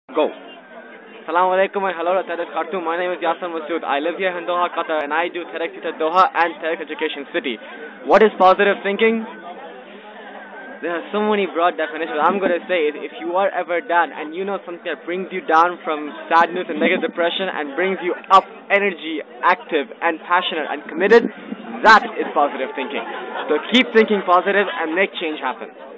Go. Assalamu alaikum and hello to TEDxKhartoum. My name is Yasser Masood. I live here in Doha, Qatar, and I do Doha and TEDxEducationCity. What is positive thinking? There are so many broad definitions. What I'm going to say is, if you are ever down and you know something that brings you down from sadness and negative depression and brings you up, energy, active and passionate and committed, that is positive thinking. So keep thinking positive and make change happen.